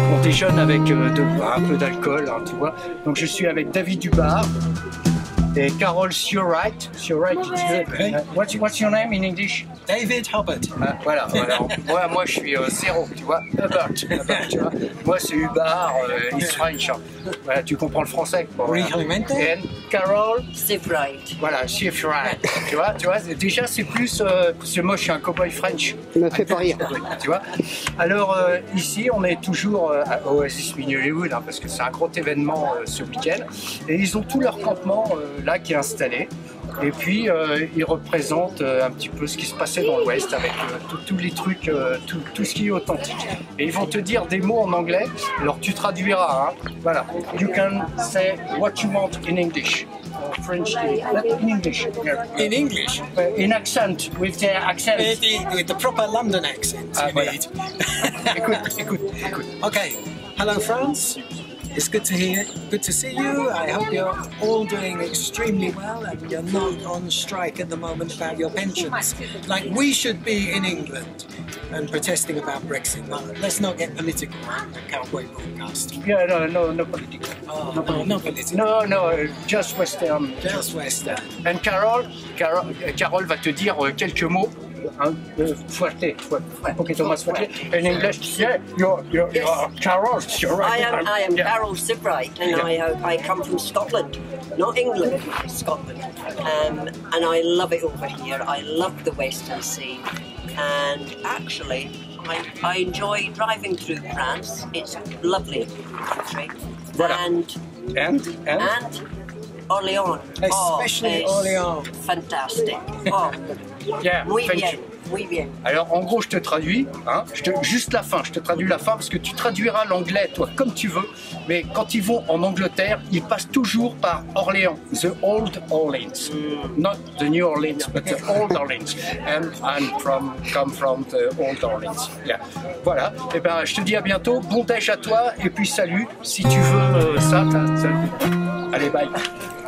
On déjeune avec un peu d'alcool, hein, tu vois. Donc je suis avec David du bar et Carol sur right. Sur right, it's good. What's your name in English? David Hubbard. Voilà. Moi je suis zéro, tu vois. Hubbard, tu vois. Moi c'est Hubbard, it's French. Voilà, tu comprends le français. Bon, voilà. Et Carol. C'est right. Voilà, c'est right. tu vois, déjà c'est plus, moi je suis un cowboy French. Ça m'a fait pas rire. Tu vois. Alors ici on est toujours à Oasis Mini Hollywood, hein, parce que c'est un gros événement ce week-end. Et ils ont tout leur campement là qui est installé. Et puis ils représentent un petit peu ce qui se passait dans l'Ouest avec tous les trucs, tout ce qui est authentique. Et ils vont te dire des mots en anglais, alors tu traduiras. Hein. Voilà. You can say what you want in English. French, in English. In English? In accent, with their accent. With the proper London accent, you voilà. need. écoute. Okay, hello France. It's good to see you. I hope you're all doing extremely well and you're not on strike at the moment about your pensions. Like we should be in England and protesting about Brexit. Let's not get political on the Cowboy Broadcast. Yeah, no political. Oh, no political. No, just Western. Just Western. And Carol va te dire quelques mots. Fuerte, un poquito más fuerte. In English, yeah, you're Carol. You're right. I am Carol Sibright, and I come from Scotland, not England, Scotland. And I love it over here. I love the Western scene, and actually, I enjoy driving through France. It's a lovely country. Voilà. And Orléans. Especially Orléans. Fantastic. Oh, yeah, muy bien. Oui, bien. Alors en gros je te traduis, hein, juste la fin, je te traduis la fin parce que tu traduiras l'anglais toi comme tu veux, mais quand ils vont en Angleterre, ils passent toujours par Orléans, the Old Orleans, not the New Orleans, but the Old Orleans, and I'm come from the Old Orleans. Yeah. Voilà, et ben je te dis à bientôt, bon déj à toi et puis salut, si tu veux ça. Allez bye.